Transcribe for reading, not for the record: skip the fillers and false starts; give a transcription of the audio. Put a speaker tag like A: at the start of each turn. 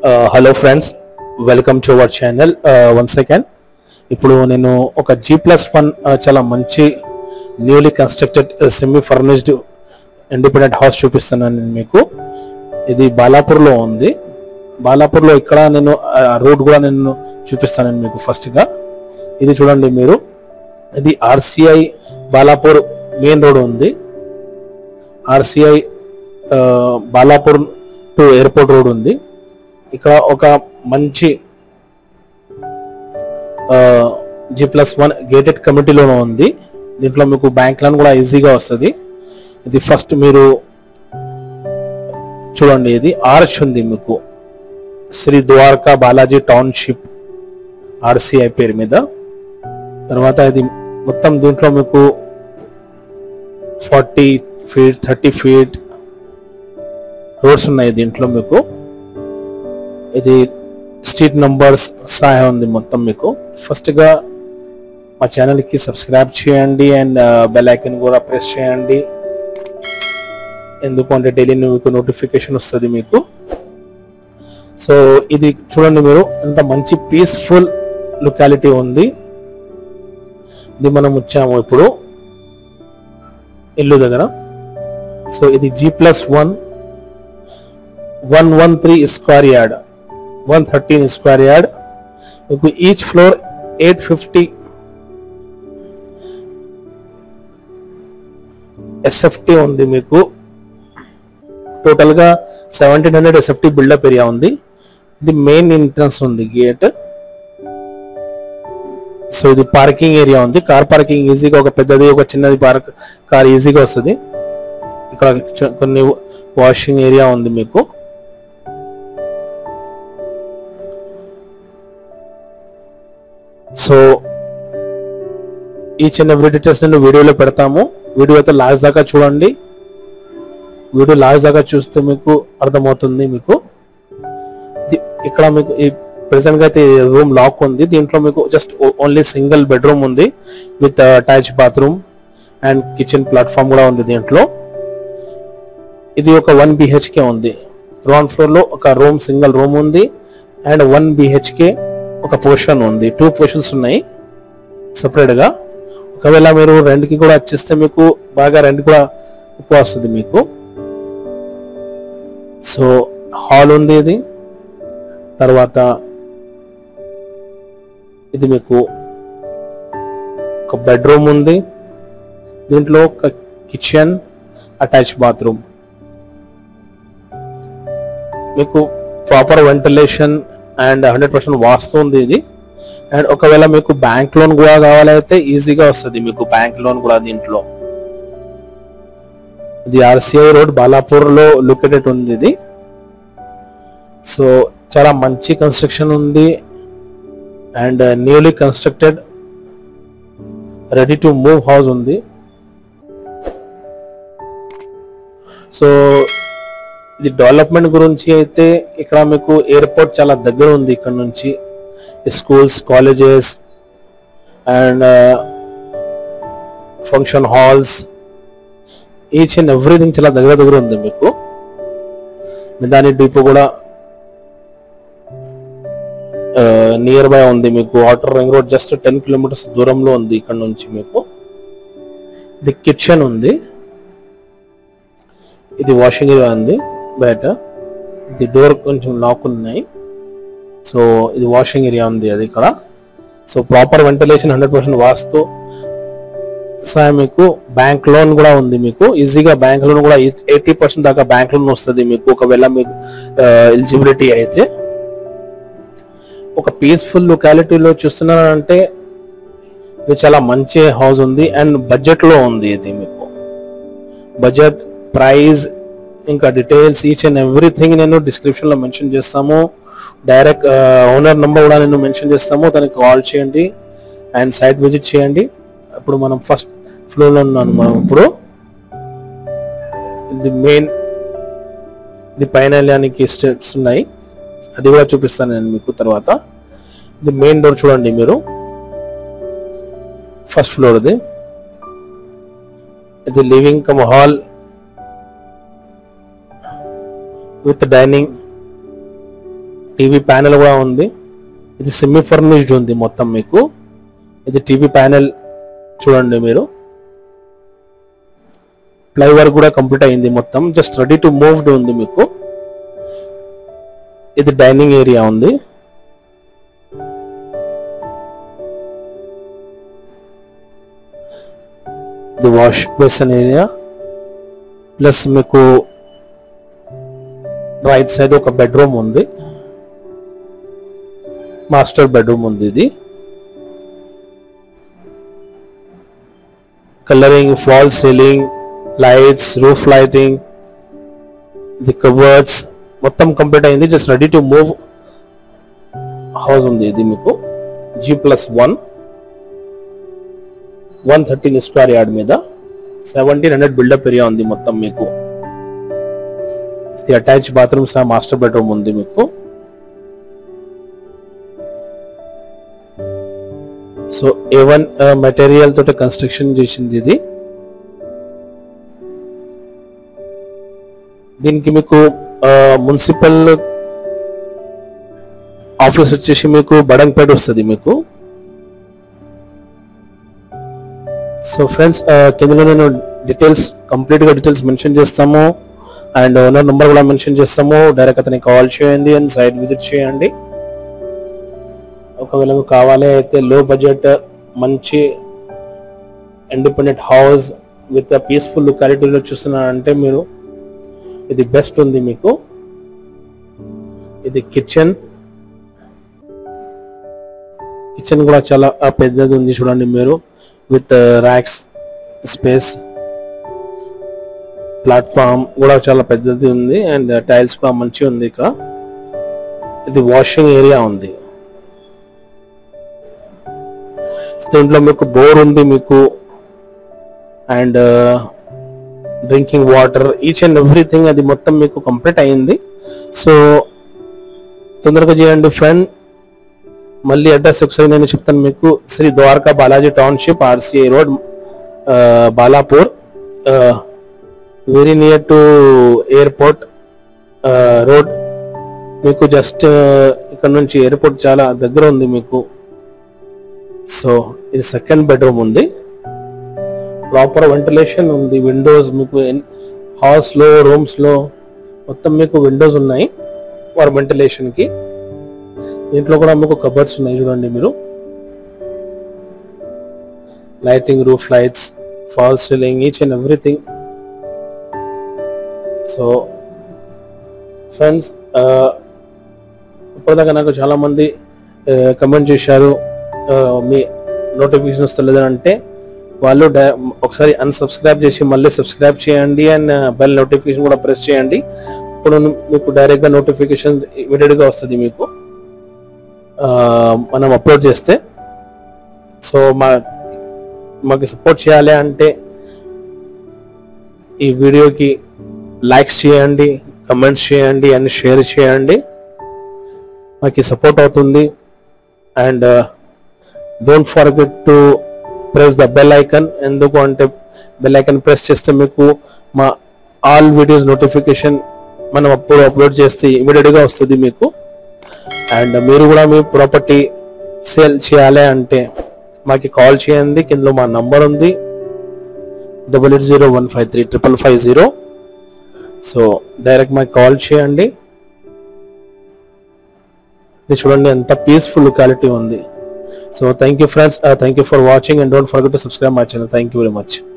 A: Hello friends, welcome to our channel. One second. ఇప్పుడు నేను ఒక G+1 చాలా మంచి newly constructed semi furnished independent house చూపిస్తున్నాను నేను మీకు. ఇది బాలాపూర్లో ఉంది. బాలాపూర్లో ఇక్కడ నేను రోడ్ కూడా నేను చూపిస్తాను మీకు. ఫస్ట్గా ఇది చూడండి మీరు. ఇది RCI బాలాపూర్ మెయిన్ రోడ్ ఉంది. RCI Balapur to airport road ఉంది. ఇక్కడ ఒక మంచి G+1 గేటెడ్ కమ్యూనిటీలోనే ఉంది. దీంట్లో మీకు బ్యాంక్ లోన్ కూడా ఈజీగా వస్తుంది. ఇది ఫస్ట్ మీరు చూడండి, ఇది ఆర్చ్ ఉంది మీకు. శ్రీ ద్వారకా బాలాజీ టౌన్షిప్ RCI పేరు మీద. తర్వాత ఇది మొత్తం దీంట్లో మీకు 40 feet 30 feet రోడ్స్ ఉన్నాయి దీంట్లో మీకు. ఇది స్ట్రీట్ నంబర్స్ సహా ఉంది మొత్తం మీకు. ఫస్ట్గా మా ఛానల్కి సబ్స్క్రైబ్ చేయండి అండ్ బెల్ ఐకన్ కూడా ప్రెస్ చేయండి, ఎందుకంటే డైలీ మీకు నోటిఫికేషన్ వస్తుంది మీకు. సో ఇది చూడండి మీరు, ఎంత మంచి పీస్ఫుల్ లొకాలిటీ ఉంది. ఇది మనం వచ్చాము ఇప్పుడు ఇల్లు దగ్గర. సో ఇది G+1 113 square yard, 113 square yard మీకు. ఈచ్ ఫ్లోర్ 850 SFT ఉంది మీకు. టోటల్ గా 1700 SFT బిల్డప్ ఏరియా ఉంది. ఇది మెయిన్ ఎంట్రన్స్ ఉంది గేట్. సో ఇది పార్కింగ్ ఏరియా ఉంది. కార్ పార్కింగ్ ఈజీగా, ఒక పెద్దది ఒక చిన్నది కార్ ఈజీగా వస్తుంది. ఇక్కడ కొన్ని వాషింగ్ ఏరియా ఉంది మీకు. So each and every details నేను వీడియోలో పెడతాము. వీడియో అయితే లాస్ట్ దాకా చూడండి. వీడియో లాస్ట్ దాకా చూస్తే మీకు అర్థమవుతుంది మీకు. ఇక్కడ మీకు ఈ ప్రెసెంట్ గా అయితే రూమ్ లాక్ ఉంది. దీంట్లో మీకు జస్ట్ ఓన్లీ సింగిల్ బెడ్రూమ్ ఉంది with attach bathroom and kitchen platform కూడా ఉంది దీంట్లో. ఇది ఒక 1 BHK ఉంది. గ్రౌండ్ ఫ్లోర్ లో ఒక రూమ్, సింగిల్ రూమ్ ఉంది అండ్ 1 BHK ఒక పోర్షన్ ఉంది. 2 పోర్షన్స్ ఉన్నాయి సపరేట్ గా. ఒకవేళ మీరు రెంట్ కి కూడా వచ్చేస్తే మీకు బాగా రెంట్ కూడా ఎక్కువ వస్తుంది మీకు. సో హాల్ ఉంది ఇది. తర్వాత ఇది మీకు ఒక బెడ్రూమ్ ఉంది. దీంట్లో ఒక కిచెన్, అటాచ్ బాత్రూమ్ మీకు. ప్రాపర్ వెంటిలేషన్ అండ్ 100% వాస్తు ఉంది ఇది. అండ్ ఒకవేళ మీకు బ్యాంక్ లోన్ కూడా కావాలైతే ఈజీగా వస్తుంది మీకు బ్యాంక్ లోన్ కూడా దీంట్లో. ఇది RCI రోడ్ బాలాపూర్ లో లొకేటెడ్ ఉంది ఇది. సో చాలా మంచి కన్స్ట్రక్షన్ ఉంది and newly constructed ready to move house ఉంది. సో ఇది డెవలప్మెంట్ గురించి అయితే ఇక్కడ మీకు ఎయిర్పోర్ట్ చాలా దగ్గర ఉంది. ఇక్కడ నుంచి schools, colleges and function halls, each and everything చాలా దగ్గర ఉంది మీకు. దాని డిపో కూడా నియర్ బై ఉంది మీకు. Outer ring road just 10 kilometers దూరంలో ఉంది ఇక్కడ నుంచి మీకు. ఇది కిచెన్ ఉంది. ఇది వాషింగ్ ఏరియా ఉంది బయట. ఇది డోర్ కొంచెం లాక్ ఉన్నాయి. సో ఇది వాషింగ్ ఏరియా ఉంది అది ఇక్కడ. So proper ventilation, 100% vastu sir మీకు. బ్యాంక్ లోన్ కూడా ఉంది మీకు. ఈజీగా బ్యాంక్ లోన్ కూడా 80% దాకా బ్యాంక్ లోన్ వస్తుంది మీకు ఒకవేళ మీకు ఎలిజిబిలిటీ అయితే. ఒక పీస్ఫుల్ లొకాలిటీలో చూస్తున్నారంటే ఇది చాలా మంచి హౌస్ ఉంది అండ్ బడ్జెట్ లో ఉంది ఇది మీకు. బడ్జెట్, ప్రైస్, ఇంకా డీటెయిల్స్ ఈచ్ అండ్ ఎవ్రీథింగ్ నేను డిస్క్రిప్షన్ లో మెన్షన్ చేస్తాము. డైరెక్ట్ ఓనర్ నెంబర్ కూడా నేను మెన్షన్ చేస్తాము. దానికి కాల్ చేయండి అండ్ సైట్ విజిట్ చేయండి. ఇప్పుడు మనం ఫస్ట్ ఫ్లోర్ లో ఉన్నాను మనం ఇప్పుడు. ఇది మెయిన్, ఇది పైన వెళ్ళడానికి స్టెప్స్ ఉన్నాయి, అది కూడా చూపిస్తాను నేను మీకు తర్వాత. ఇది మెయిన్ డోర్ చూడండి మీరు, ఫస్ట్ ఫ్లోర్. ఇది living come hall with dining TV panel కూడా ఉంది. ఇది సెమీ ఫర్నిష్డ్ ఉంది మొత్తం మీకు. ఇది టీవీ ప్యానెల్ చూడండి మీరు. ప్లై వర్క్ కూడా కంప్లీట్ అయింది మొత్తం. జస్ట్ రెడీ టు మూవ్డ్ ఉంది మీకు. ఇది డైనింగ్ ఏరియా ఉంది. ఇది వాష్ బేసిన్ ఏరియా. ప్లస్ మీకు రైట్ సైడ్ ఒక బెడ్రూమ్ ఉంది. మాస్టర్ బెడ్రూమ్ ఉంది. ఇది colouring, fall ceiling, lights, roof lighting, the cupboards మొత్తం కంప్లీట్ అయింది. Just ready to move house ఉంది. ఇది మీకు G+1 113 స్క్వేర్ యార్డ్ మీద 1700 బిల్డప్ ఏరియా ఉంది మొత్తం మీకు. ఇది అటాచ్ బాత్రూమ్ సహా మాస్టర్ బెడ్రూమ్ ఉంది మీకు. సో A1 మెటీరియల్ తోటి కన్స్ట్రక్షన్ చేసింది ఇది. దీనికి మీకు మున్సిపల్ ఆఫీస్ వచ్చేసి మీకు బడంగపేట వస్తుంది మీకు. సో ఫ్రెండ్స్, కింద నేను కంప్లీట్గా డీటెయిల్స్ మెన్షన్ చేస్తాము. అండ్ ఓనర్ నెంబర్ కూడా మెన్షన్ చేస్తాము. డైరెక్ట్ అతనికి కాల్ చేయండి అండ్ సైట్ విజిట్ చేయండి. ఒకవేళ మీకు కావాలి అయితే లో బడ్జెట్ మంచి ఇండిపెండెంట్ హౌస్ విత్ పీస్ఫుల్ లొకాలిటీలో చూస్తున్నారంటే మీరు ఇది బెస్ట్ ఉంది మీకు. ఇది కిచెన్ కూడా చాలా పెద్దది ఉంది చూడండి మీరు. విత్ ర్యాక్స్ స్పేస్, ప్లాట్ఫామ్ కూడా చాలా పెద్దది ఉంది. అండ్ టైల్స్ కూడా మంచిగా ఉంది. ఇక ఇది వాషింగ్ ఏరియా ఉంది. దీంట్లో మీకు బోర్ ఉంది మీకు. And drinking water, each and everything అది మొత్తం మీకు కంప్లీట్ అయింది. సో తొందరగా చేయండి ఫ్రెండ్. మళ్ళీ అడ్రస్ ఒకసారి నేను చెప్తాను మీకు. Shri Dwaraka Balaji township, RCA road, Balapur, very near to airport road మీకు. జస్ట్ ఇక్కడ నుంచి ఎయిర్పోర్ట్ చాలా దగ్గర ఉంది మీకు. సో ఇది సెకండ్ బెడ్రూమ్ ఉంది. ప్రాపర్ వెంటిలేషన్ ఉంది. విండోస్ మీకు హౌస్ లో, రూమ్స్ లో మొత్తం మీకు విండోస్ ఉన్నాయి ఫర్ వెంటిలేషన్ కి. దీంట్లో కూడా మీకు కబర్డ్స్ ఉన్నాయి చూడండి మీరు. Lighting, roof lights, fall ceiling, each and everything. So friends, ఇప్పటిదాకా నాకు చాలా మంది కమెంట్ చేశారు మీ నోటిఫికేషన్ వస్తలేదని. అంటే వాళ్ళు ఒకసారి అన్సబ్స్క్రైబ్ చేసి మళ్ళీ సబ్స్క్రైబ్ చేయండి. అండ్ బెల్ నోటిఫికేషన్ కూడా ప్రెస్ చేయండి. ఇప్పుడు మీకు డైరెక్ట్గా నోటిఫికేషన్ ఇమీడియట్గా వస్తుంది మీకు మనం అప్లోడ్ చేస్తే. సో మాకు సపోర్ట్ చేయాలి అంటే ఈ వీడియోకి లైక్స్ చేయండి, కమెంట్స్ చేయండి అండ్ షేర్ చేయండి. మాకు సపోర్ట్ అవుతుంది. And don't forget to press the bell icon. ఎందుకు అంటే బెల్ ఐకన్ ప్రెస్ చేస్తే మీకు మా ఆల్ వీడియోస్ నోటిఫికేషన్ మనం అప్పుడు అప్లోడ్ చేస్తే ఇమీడియట్గా వస్తుంది మీకు. అండ్ మీరు కూడా మీ ప్రాపర్టీ సేల్ చేయాలి అంటే మాకు కాల్ చేయండి. కింద మా నంబర్ ఉంది 8801535550. సో డైరెక్ట్ మాకు కాల్ చేయండి. ఇది చూడండి ఎంత పీస్ఫుల్ లొకాలిటీ ఉంది. So thank you friends, thank you for watching and don't forget to subscribe my channel. Thank you very much.